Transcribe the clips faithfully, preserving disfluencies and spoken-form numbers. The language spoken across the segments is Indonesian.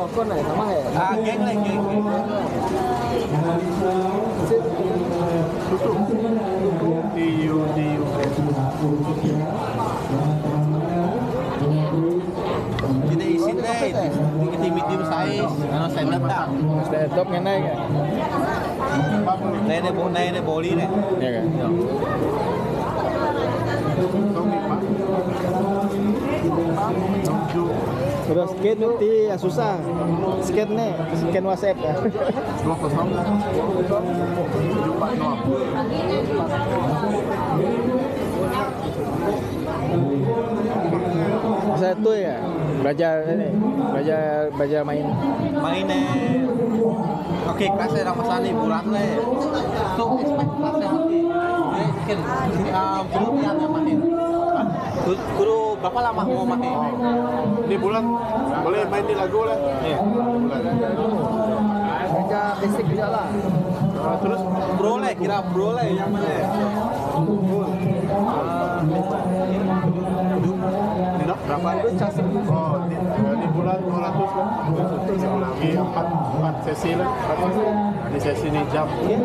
Oh, con này nó mày. À, geng lên, geng. Diu, diu. Jadi isin deh, ini medium size, ano standard dah. Laptop nghe này kìa. Đây đây bộ này đây bộ ly này. Dạ kìa. Udah skate nanti yang susah. Skate nih, scan WhatsApp ya. Dua kosong. Tujuh empat nol. Satu ya, belajar ini, belajar belajar main. Main nih. Oke, kelasnya orang masalah nih bulan nih. Tuh, expect kelasnya nanti. Eh, kan, um, belum yang main. Guru berapa lama mau main? Ini bulan boleh main di lagu lah. Iya. Belajar basic juga lah. Uh, terus Bro lah, kira bro lah yang mana? Ini berapa? Itu casing. Oh, di, di bulan dua ratus kan? Lagi empat empat sesi lah. empat sesi. Di sesi ini jam.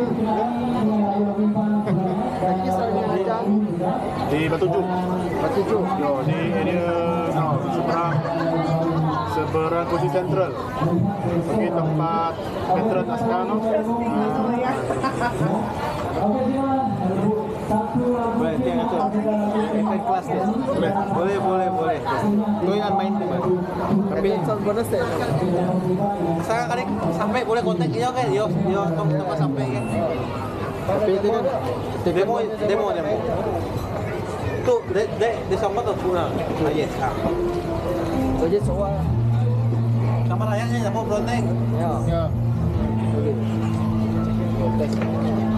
Lagi sering belajar Di Batuju. Batuju. Yo, di area no, seberang seberang kursi sentral. Pergi tempat veteran askar no. Boleh, yang itu. Efek kelas ya. Boleh, boleh, boleh, boleh. Lu yang main di mana? Tapi soal bonus ya. Sekarang kali sampai boleh kontak dia kan? Yo, yo, tong tempat sampai kan? Tapi itu kan Demo, demo, demo. Tuh, dek, dek, di sama tuh pulang. Ah, yes, ah. Jadi soal. Kamar layarnya mau beronteng. Ya. Ya. Boleh. Tes.